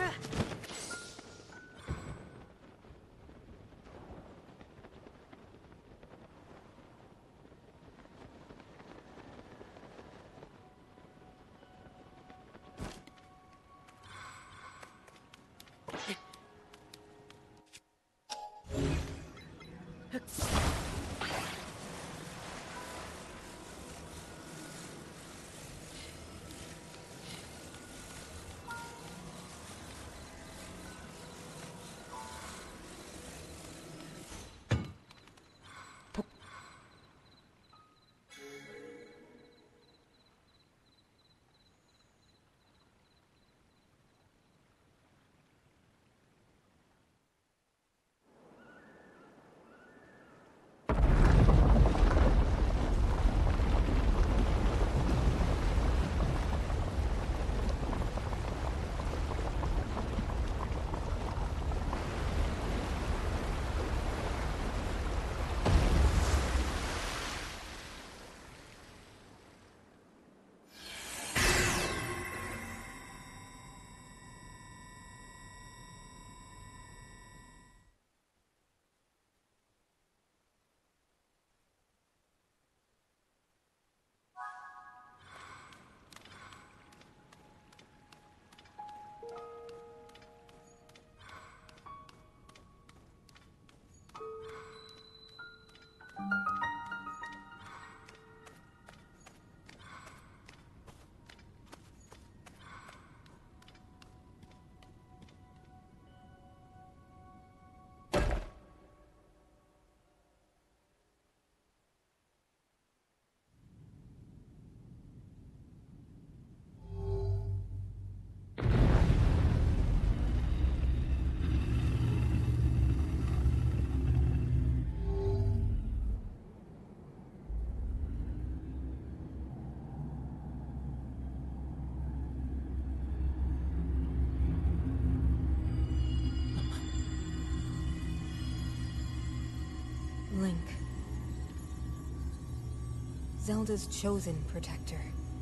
Link. Zelda's chosen protector.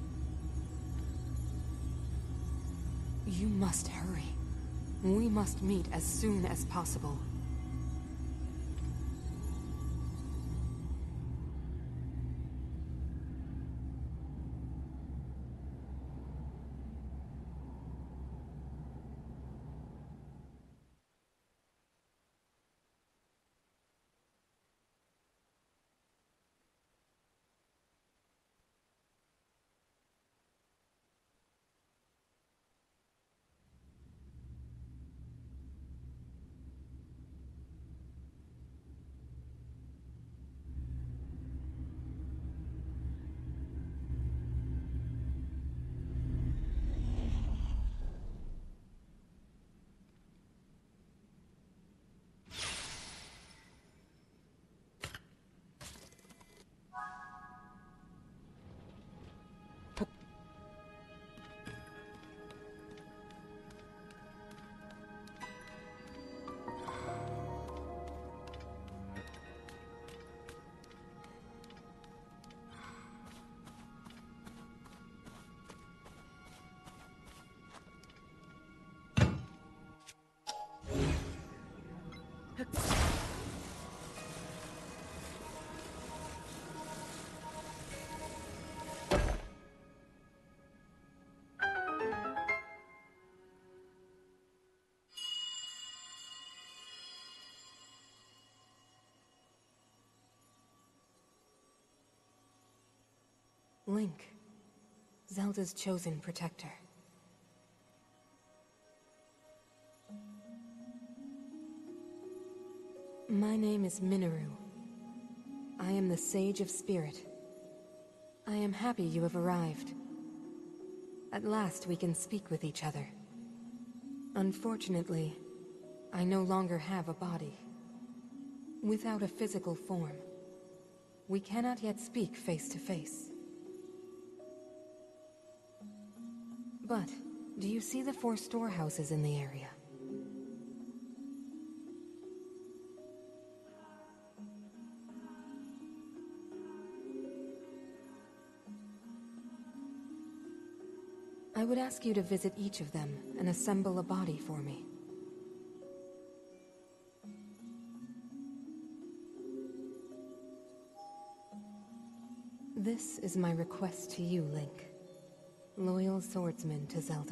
You must hurry. We must meet as soon as possible. Link. Zelda's chosen protector. My name is Minoru. I am the Sage of Spirit. I am happy you have arrived. At last we can speak with each other. Unfortunately, I no longer have a body. Without a physical form, we cannot yet speak face to face. But, do you see the 4 storehouses in the area? I would ask you to visit each of them and assemble a body for me. This is my request to you, Link. Loyal swordsman to Zelda.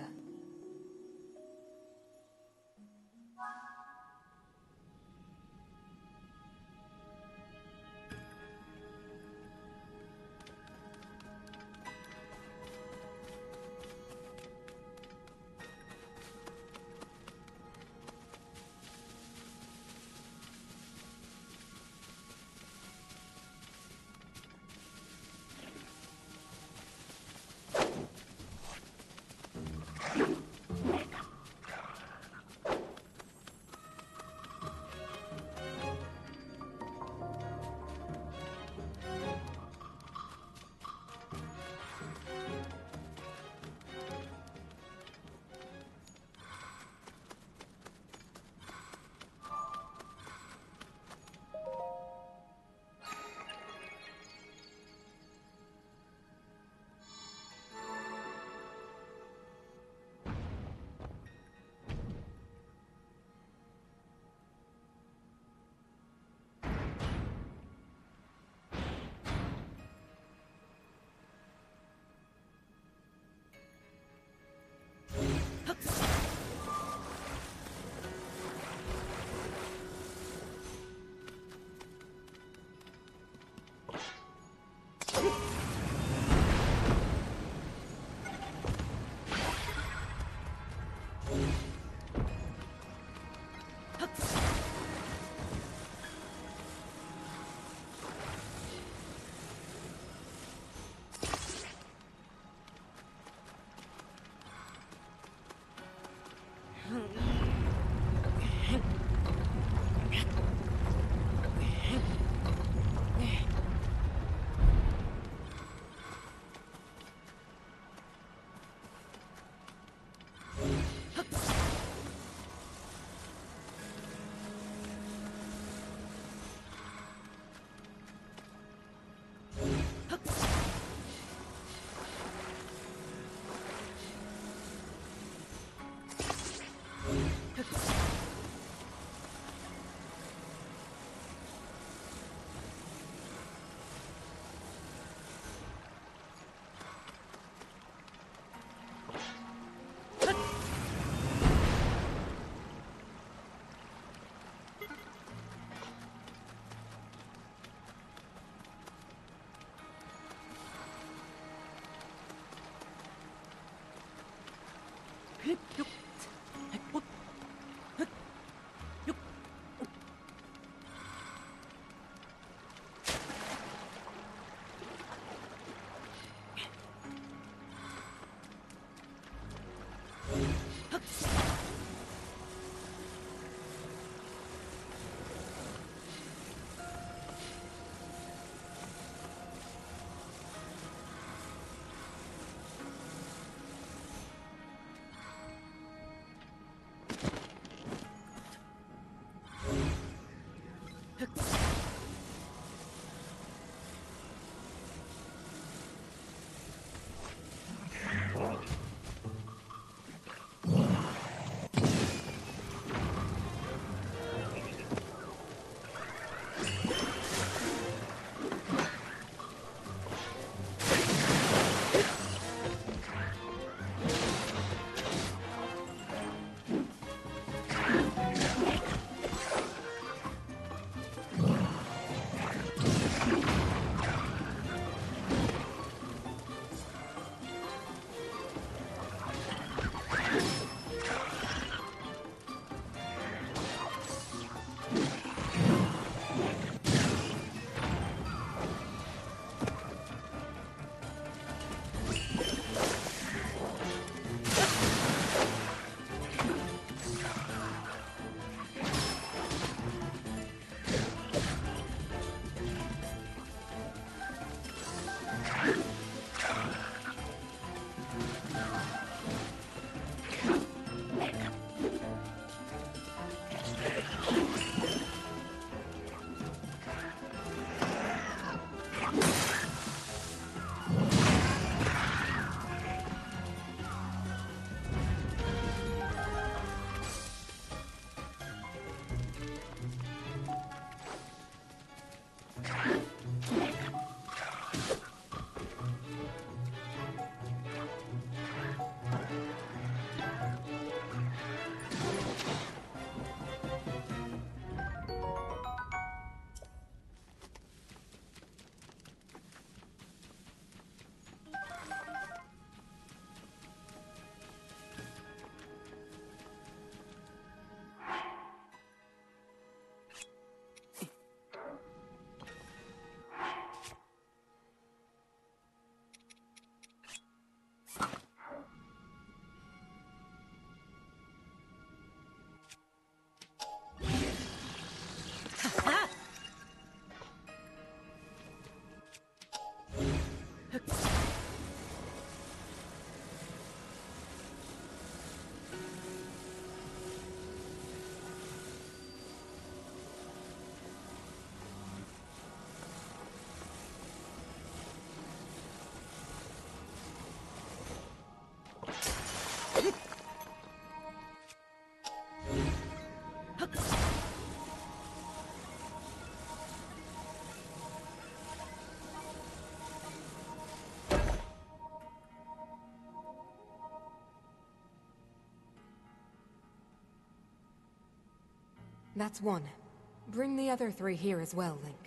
That's one. Bring the other 3 here as well, Link.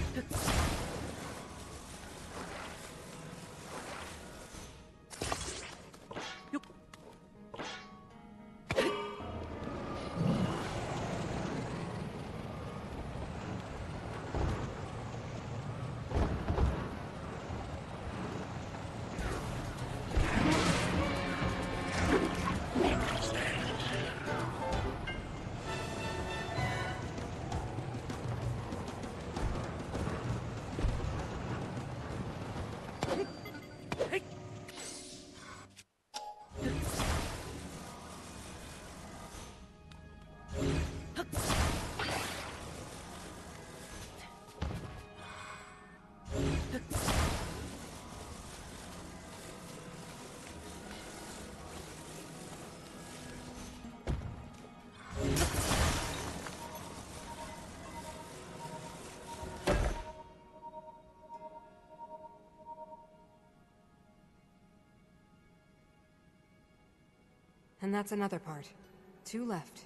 And that's another part. 2 left.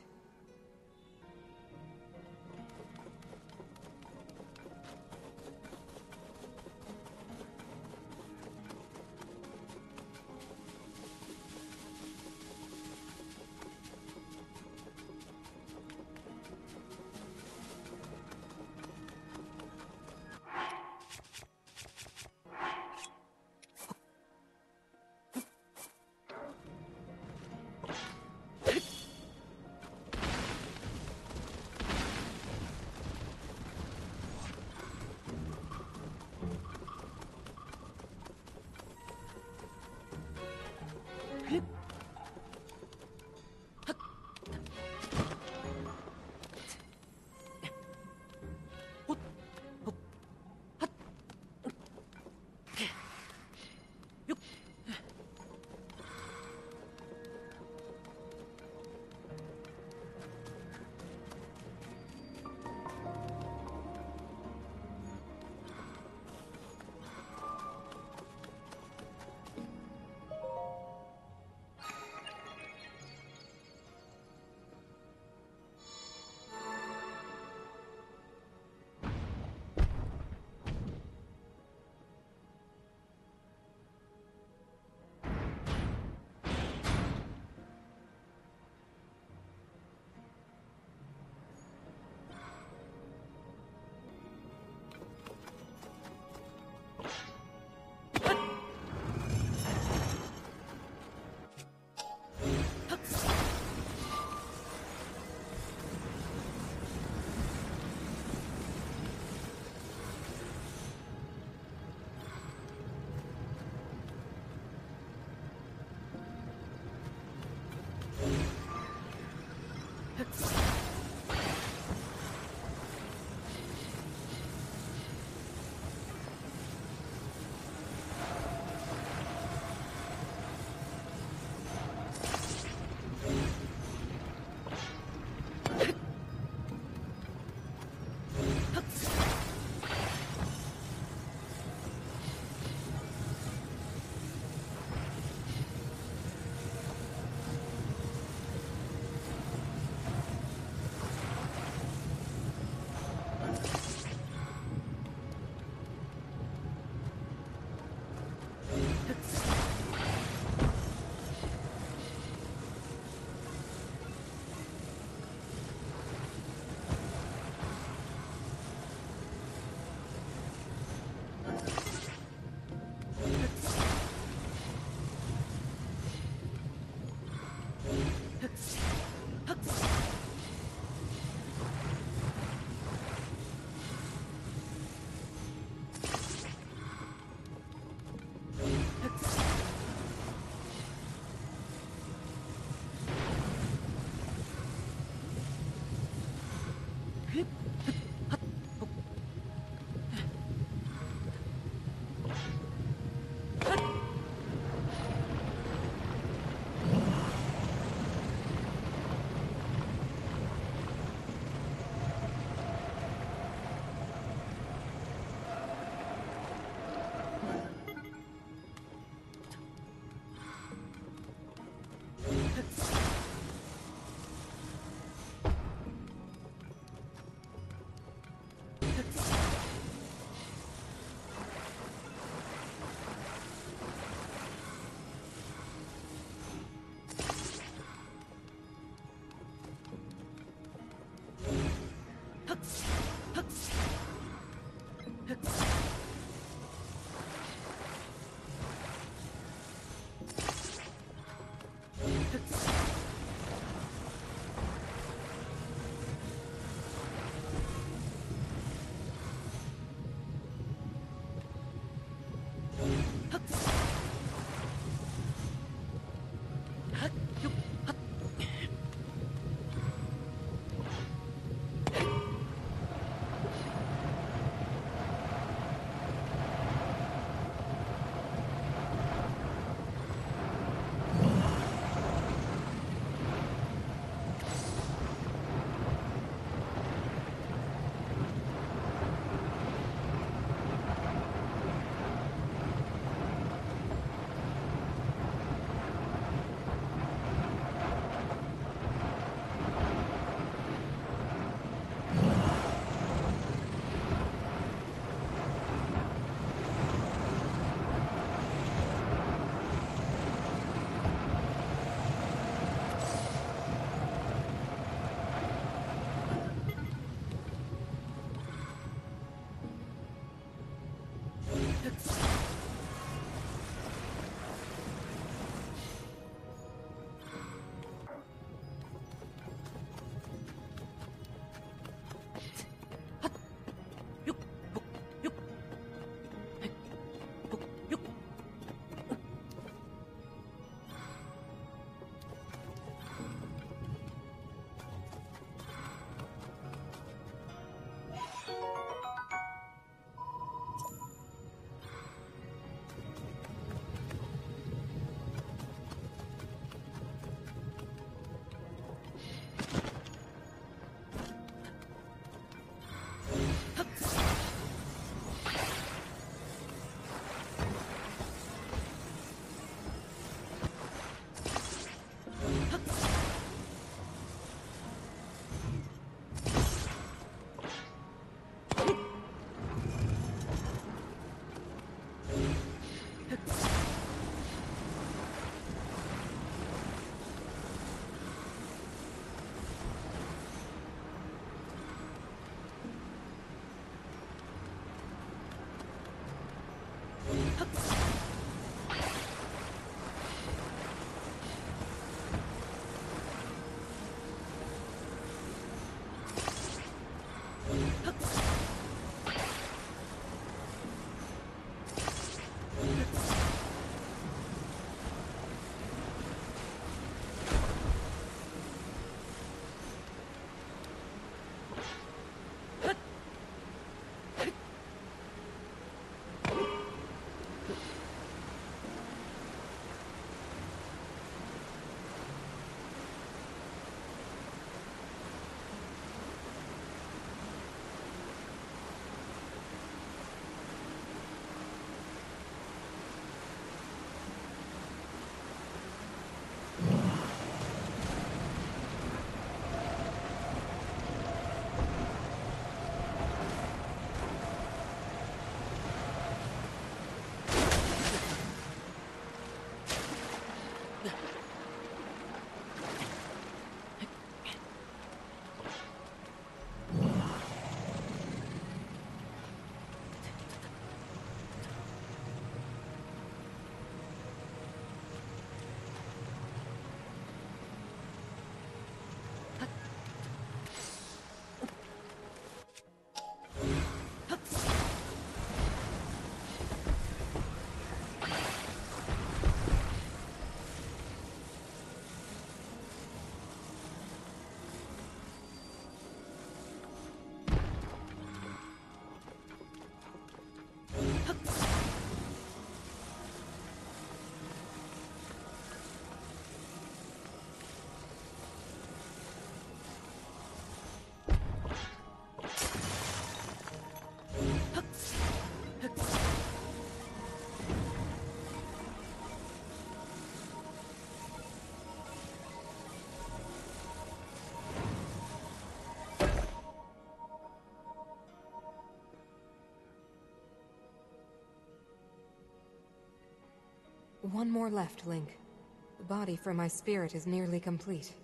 One more left, Link. The body for my spirit is nearly complete.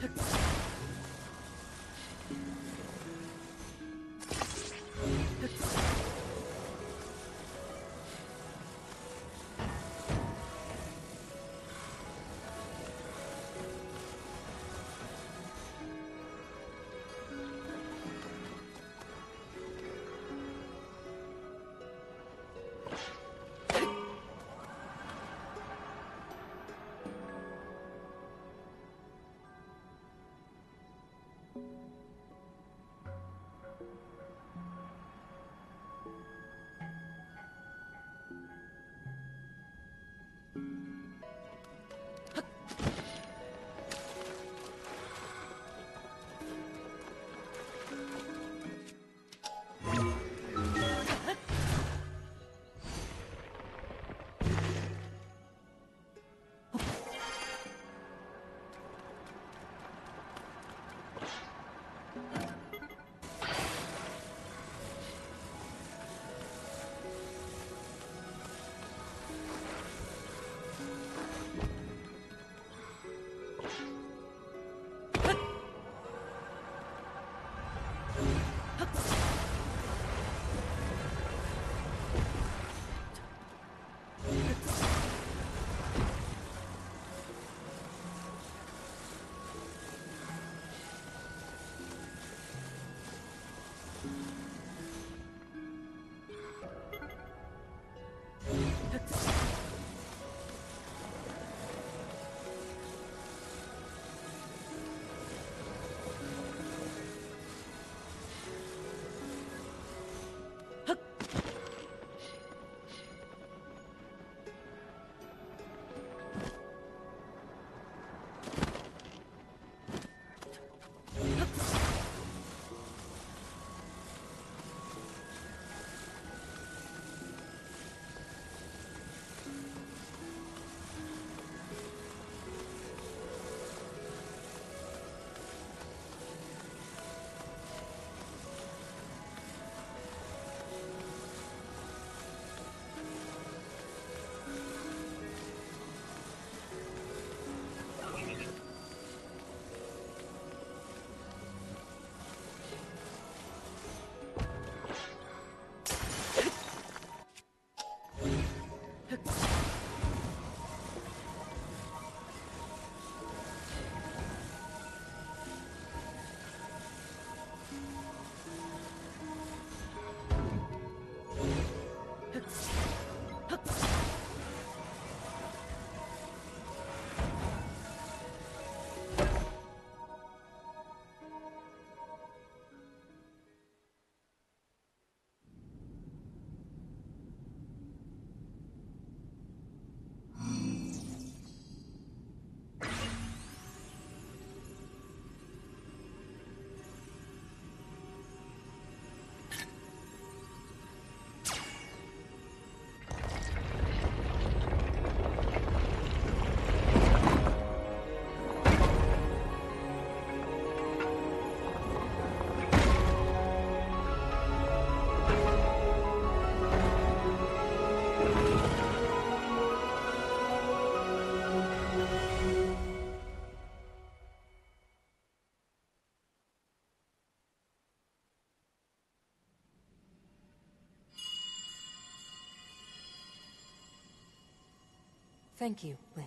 Thank you, Link.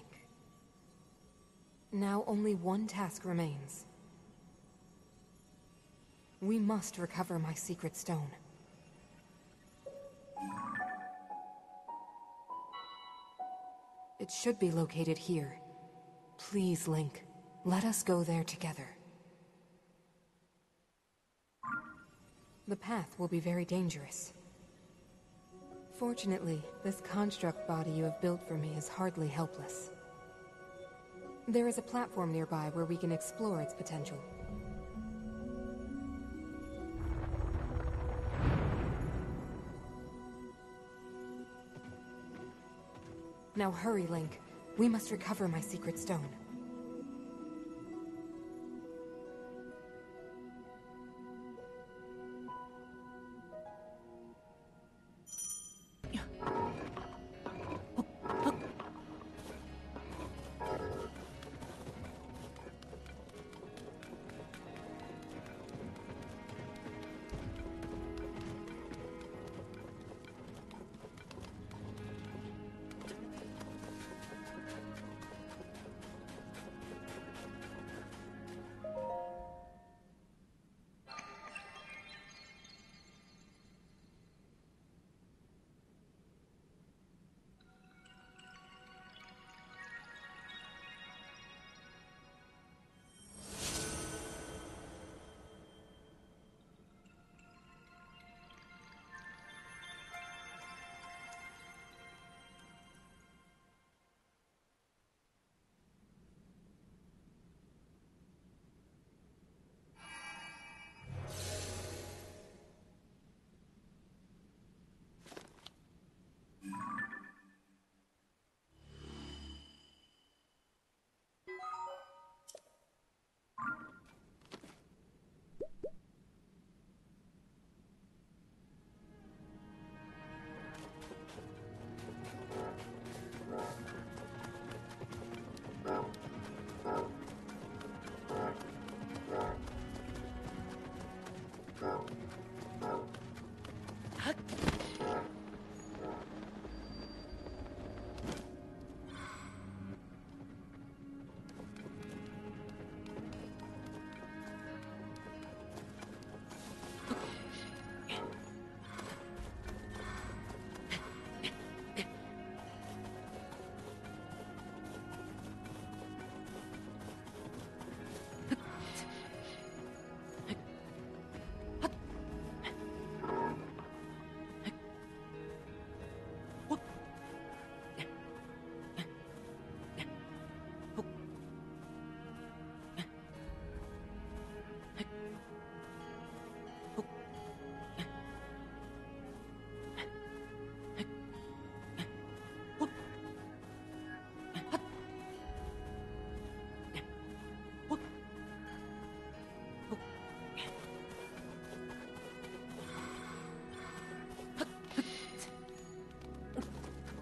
Now only one task remains. We must recover my secret stone. It should be located here. Please, Link, let us go there together. The path will be very dangerous. Fortunately, this construct body you have built for me is hardly helpless. There is a platform nearby where we can explore its potential. Now hurry, Link. We must recover my secret stone.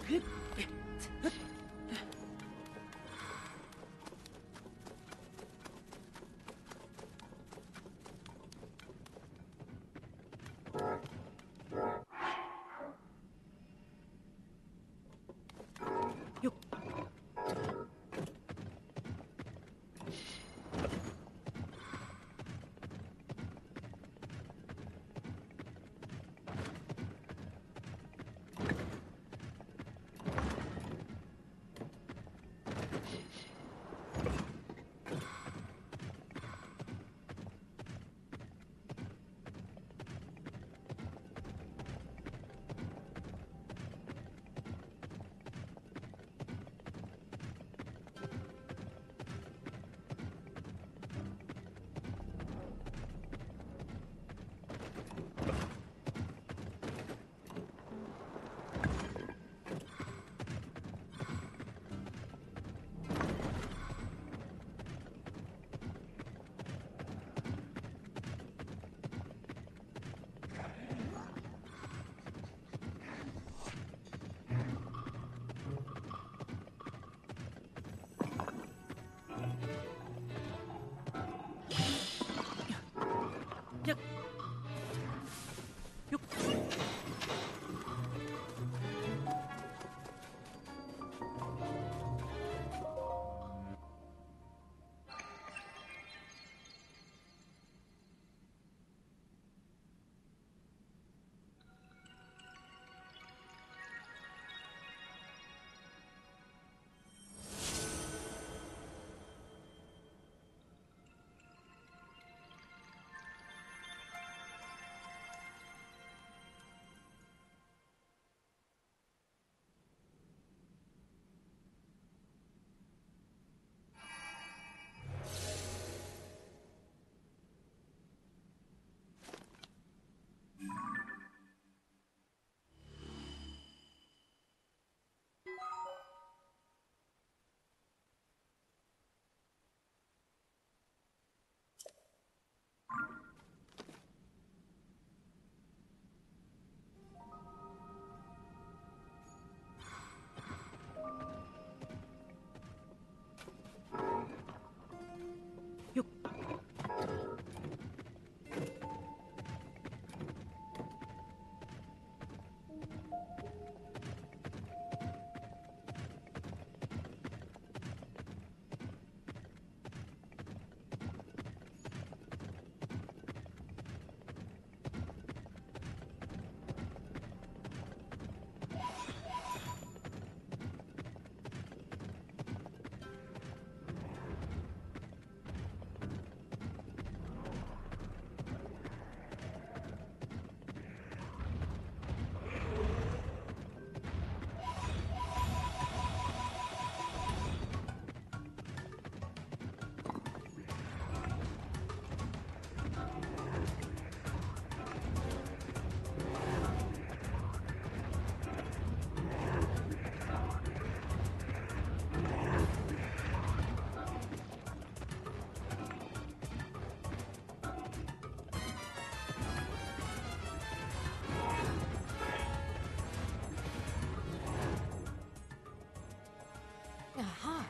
Aha!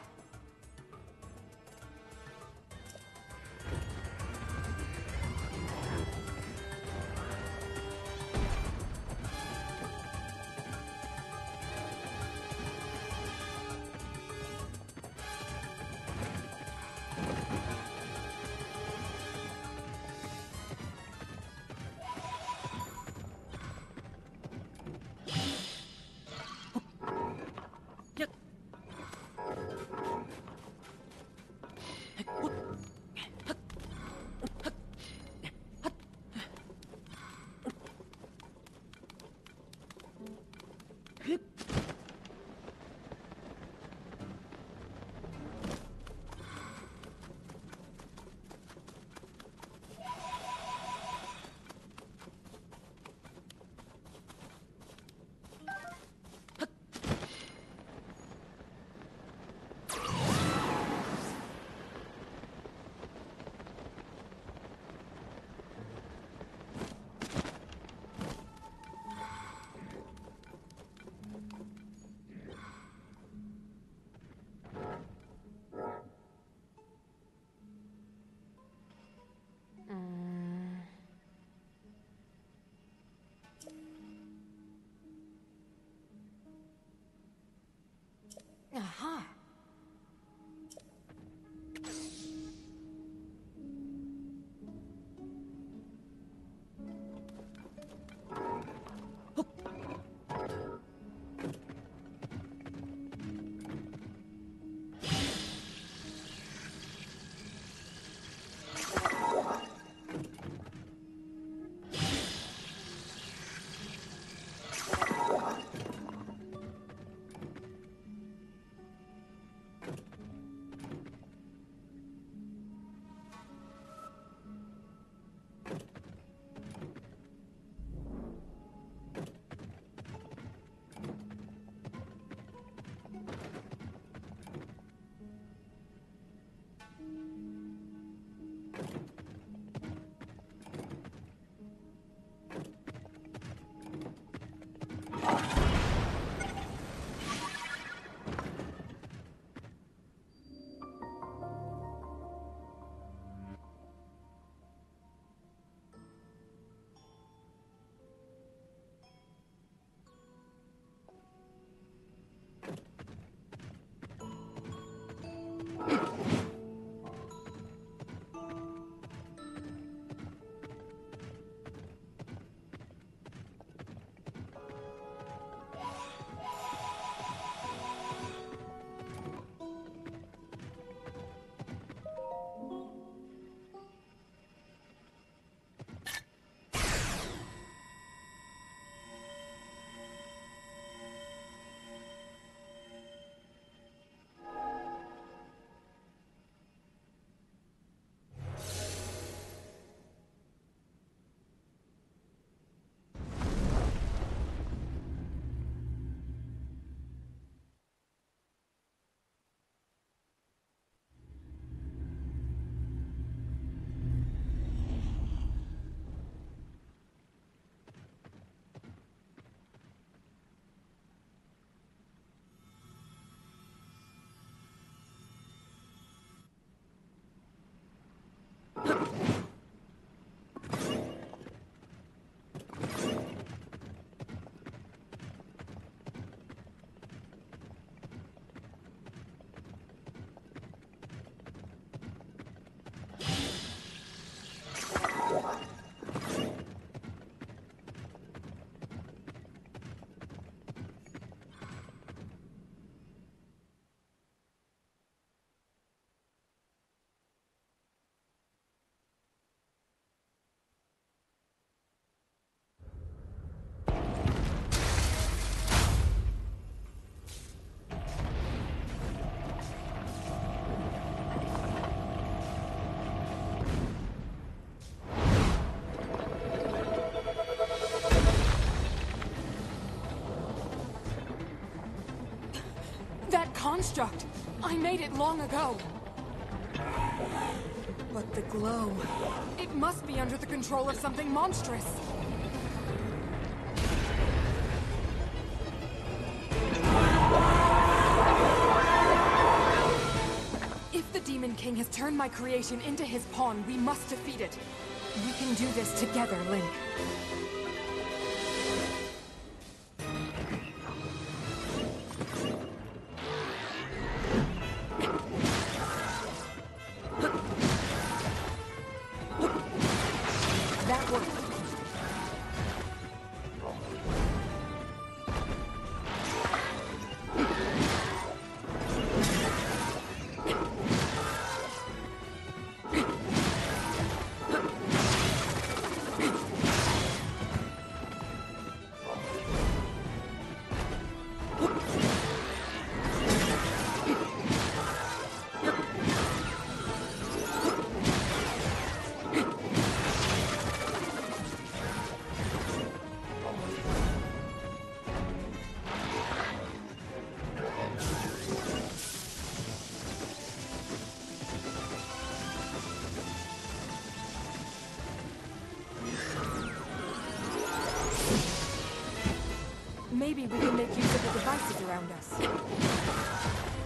construct! I made it long ago! But the glow... It must be under the control of something monstrous! If the Demon King has turned my creation into his pawn, we must defeat it. We can do this together, Link. That worked. Maybe we can make use of the devices around us.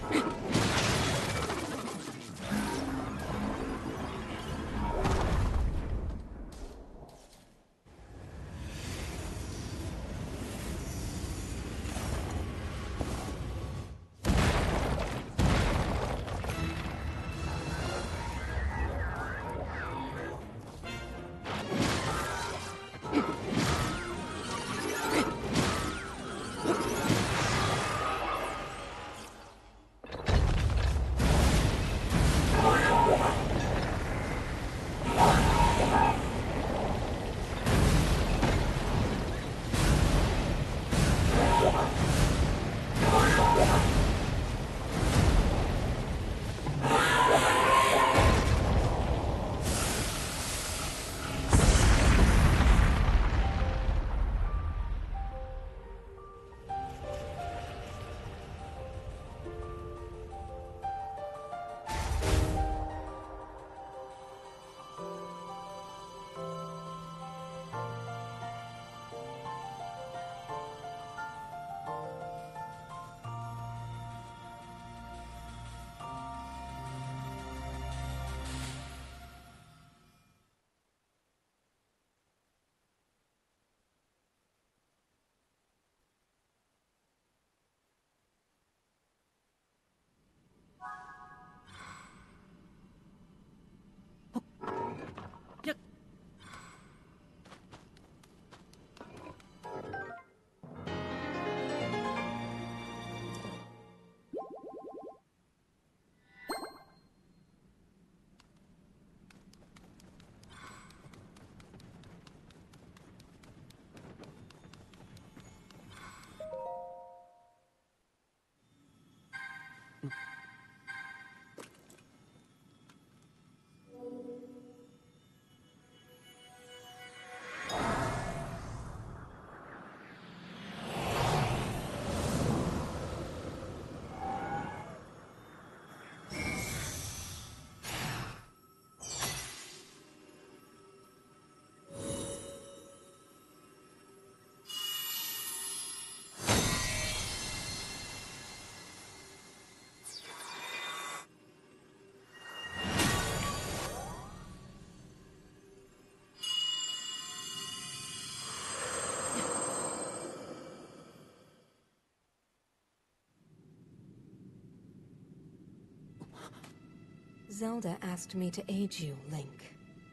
Zelda asked me to aid you, Link.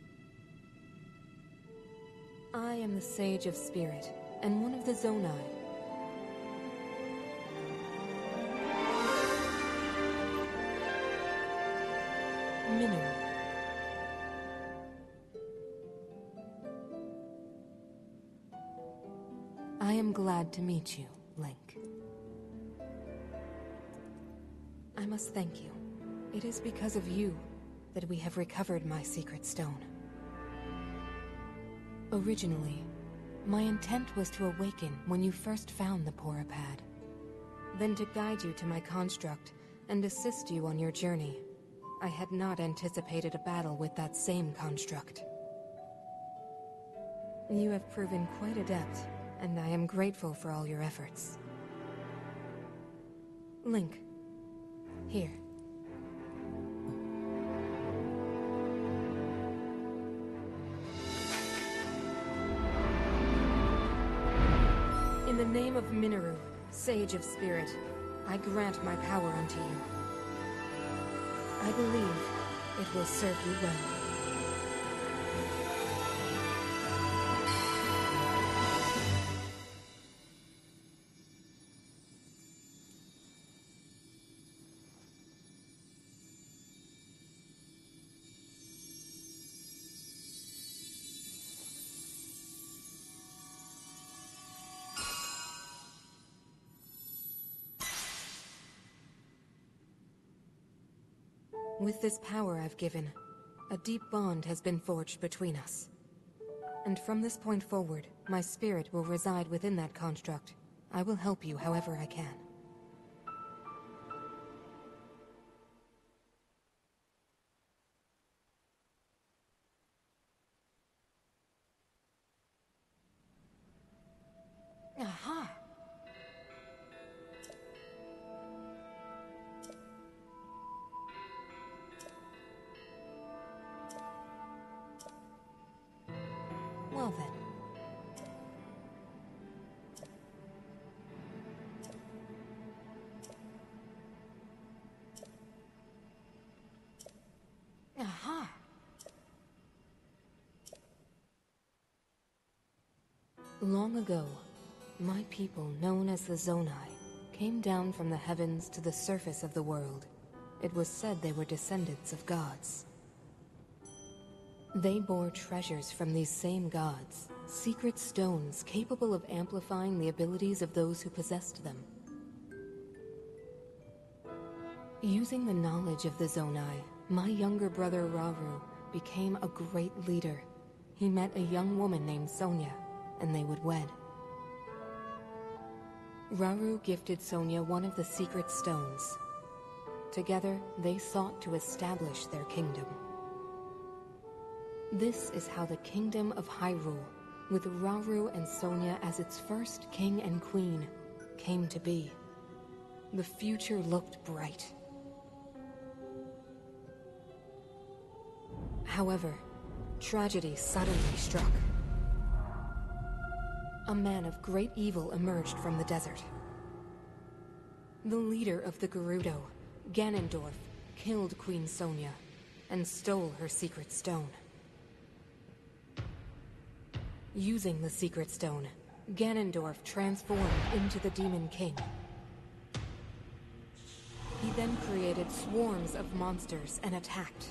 I am the Sage of Spirit, and one of the Zonai. Mineru. I am glad to meet you, Link. I must thank you. It is because of you that we have recovered my secret stone. Originally, my intent was to awaken when you first found the Porapad. then to guide you to my construct and assist you on your journey. I had not anticipated a battle with that same construct. You have proven quite adept, and I am grateful for all your efforts. Link, here. In the name of Mineru, Sage of Spirit, I grant my power unto you. I believe it will serve you well. With this power I've given, a deep bond has been forged between us. And from this point forward, my spirit will reside within that construct. I will help you however I can. Aha! Well then. Aha! Long ago, my people, known as the Zonai, came down from the heavens to the surface of the world. It was said they were descendants of gods. They bore treasures from these same gods, secret stones capable of amplifying the abilities of those who possessed them. Using the knowledge of the Zonai, my younger brother Rauru became a great leader. He met a young woman named Sonia, and they would wed. Rauru gifted Sonia one of the secret stones. Together, they sought to establish their kingdom. This is how the Kingdom of Hyrule, with Rauru and Sonia as its first king and queen, came to be. The future looked bright. However, tragedy suddenly struck. A man of great evil emerged from the desert. The leader of the Gerudo, Ganondorf, killed Queen Sonia and stole her secret stone. Using the secret stone, Ganondorf transformed into the Demon King. He then created swarms of monsters and attacked.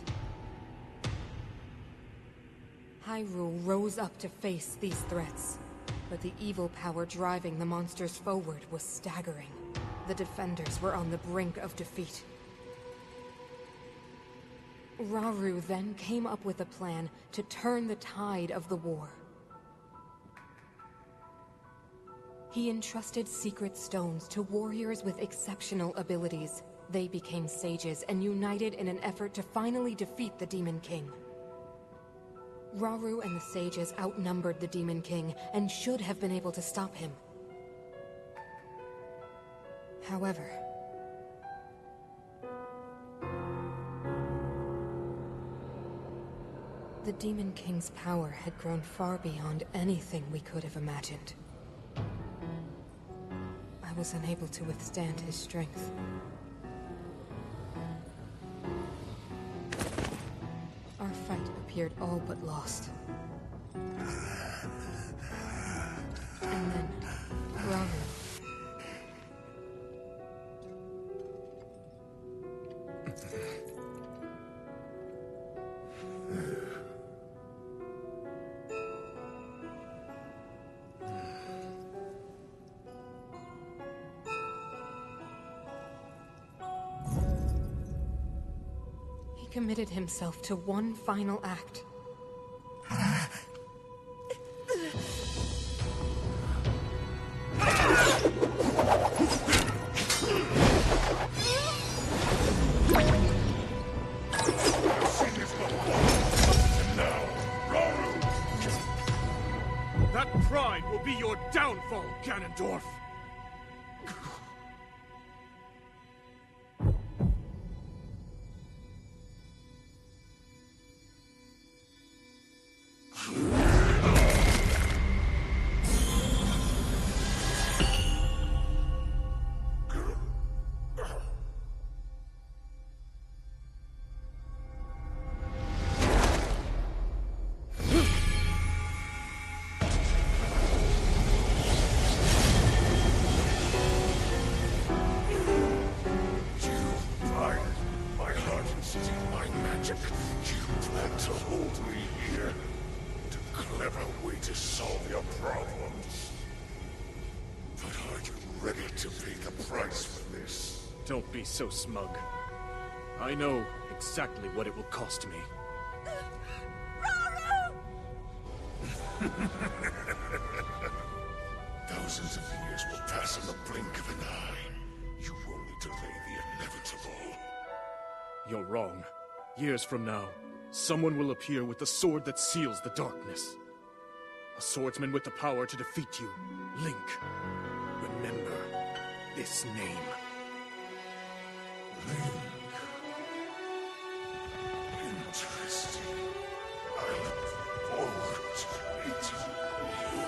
Hyrule rose up to face these threats, but the evil power driving the monsters forward was staggering. The defenders were on the brink of defeat. Rauru then came up with a plan to turn the tide of the war. He entrusted secret stones to warriors with exceptional abilities. They became sages and united in an effort to finally defeat the Demon King. Rauru and the sages outnumbered the Demon King and should have been able to stop him. However, the Demon King's power had grown far beyond anything we could have imagined. I was unable to withstand his strength. Our fight appeared all but lost. And then, Rauru. He committed himself to one final act. Downfall, Ganondorf! Don't be so smug. I know exactly what it will cost me. Thousands of years will pass in the blink of an eye. You only delay the inevitable. You're wrong. Years from now, someone will appear with the sword that seals the darkness. A swordsman with the power to defeat you. Link. Remember this name. Interesting. I look forward to meeting you.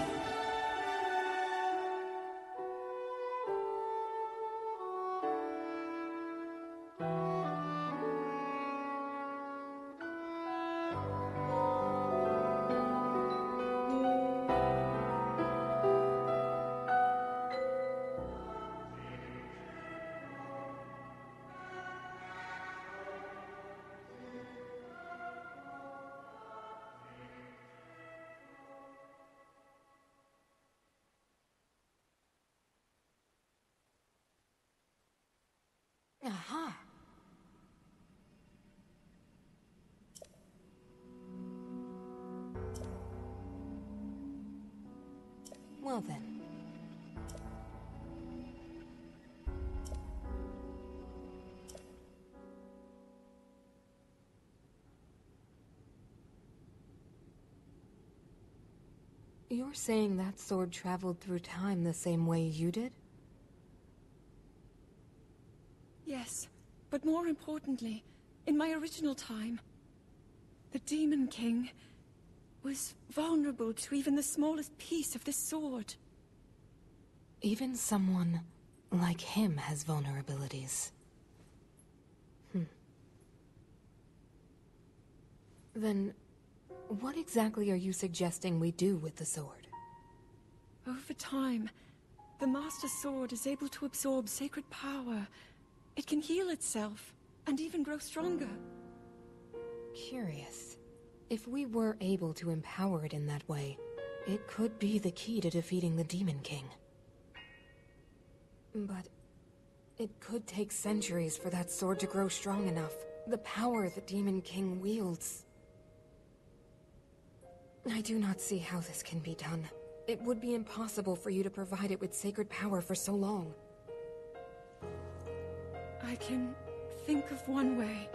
Aha! Well then. You're saying that sword traveled through time the same way you did? Yes, but more importantly, in my original time, the Demon King was vulnerable to even the smallest piece of this sword. Even someone like him has vulnerabilities. Then, what exactly are you suggesting we do with the sword? Over time, the Master Sword is able to absorb sacred power. It can heal itself, and even grow stronger. Curious. If we were able to empower it in that way, it could be the key to defeating the Demon King. But it could take centuries for that sword to grow strong enough. The power the Demon King wields. I do not see how this can be done. It would be impossible for you to provide it with sacred power for so long. I can think of one way.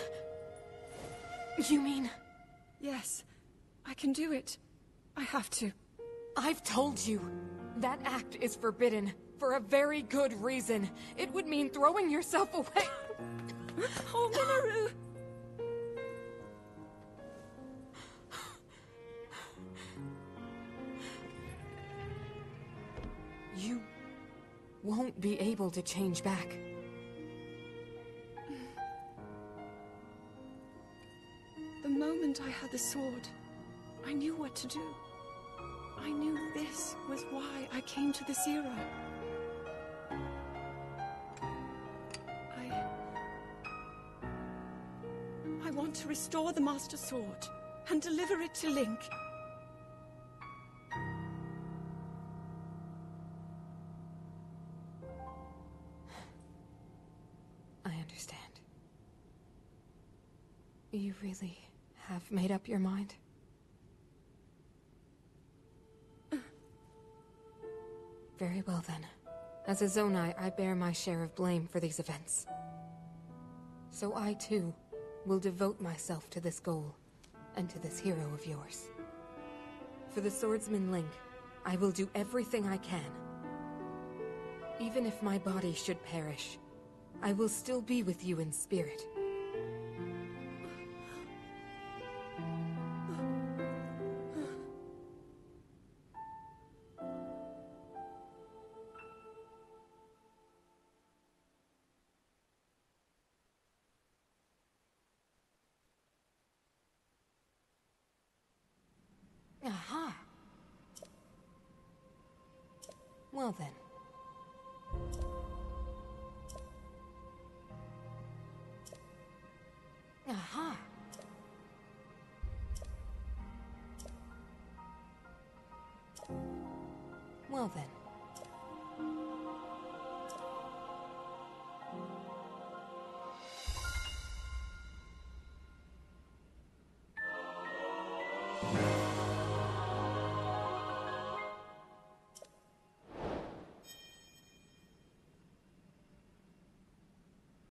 You mean? Yes, I can do it. I have to. I've told you. That act is forbidden. For a very good reason. It would mean throwing yourself away. Oh, Mineru! You won't be able to change back. The moment I had the sword, I knew what to do. I knew this was why I came to this era. I want to restore the Master Sword and deliver it to Link. I understand. You really have made up your mind? Very well then. As a Zonai, I bear my share of blame for these events. So I too will devote myself to this goal, and to this hero of yours. For the swordsman Link, I will do everything I can. Even if my body should perish, I will still be with you in spirit. Aha! Well then. Aha! Well then.